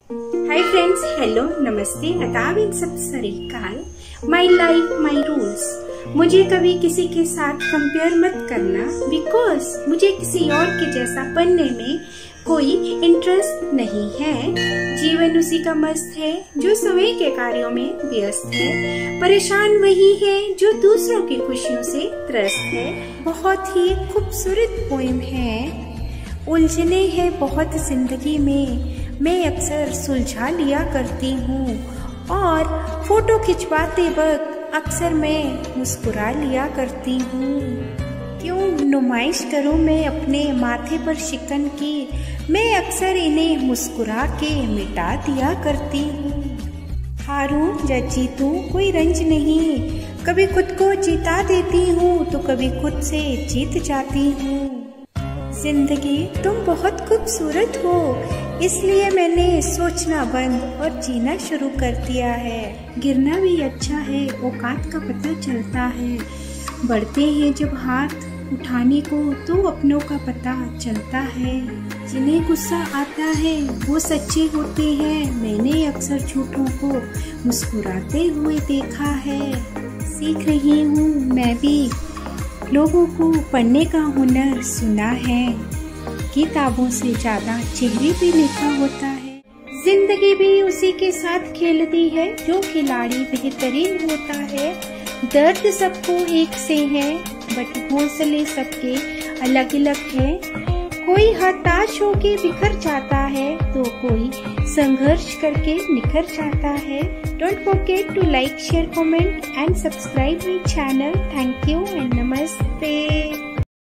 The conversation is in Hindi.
हाय फ्रेंड्स, हेलो, नमस्ते, आदाब, इन सब सरीकाल। My life my rules. मुझे कभी किसी के साथ कंपेयर मत करना, बिकॉज मुझे किसी और के जैसा बनने में कोई इंटरेस्ट नहीं है। जीवन उसी का मस्त है जो समय के कार्यों में व्यस्त है। परेशान वही है जो दूसरों की खुशियों से त्रस्त है। बहुत ही खूबसूरत पोएम है। उलझने हैं बहुत जिंदगी में, मैं अक्सर सुलझा लिया करती हूँ, और फोटो खिंचवाते वक्त अक्सर मैं मुस्कुरा लिया करती हूँ। क्यों नुमाइश करूँ मैं अपने माथे पर शिकन की, मैं अक्सर इन्हें मुस्कुरा के मिटा दिया करती हूँ। हारूं या जीतूं कोई रंज नहीं, कभी खुद को जिता देती हूँ तो कभी खुद से जीत जाती हूँ। जिंदगी तुम बहुत खूबसूरत हो, इसलिए मैंने सोचना बंद और जीना शुरू कर दिया है। गिरना भी अच्छा है, औकात का पता चलता है। बढ़ते हैं जब हाथ उठाने को तो अपनों का पता चलता है। जिन्हें गुस्सा आता है वो सच्चे होते हैं, मैंने अक्सर झूठों को मुस्कुराते हुए देखा है। सीख रही हूँ मैं भी लोगों को पढ़ने का हुनर, सुना है किताबों से ज्यादा चेहरे पे लिखा होता है। जिंदगी भी उसी के साथ खेलती है जो खिलाड़ी बेहतरीन होता है। दर्द सबको एक से है, बट हौसले सबके अलग अलग है। कोई हताश होके बिखर जाता है तो कोई संघर्ष करके निखर जाता है। Don't forget to like, share, comment and subscribe my channel. Thank you and नमस्ते।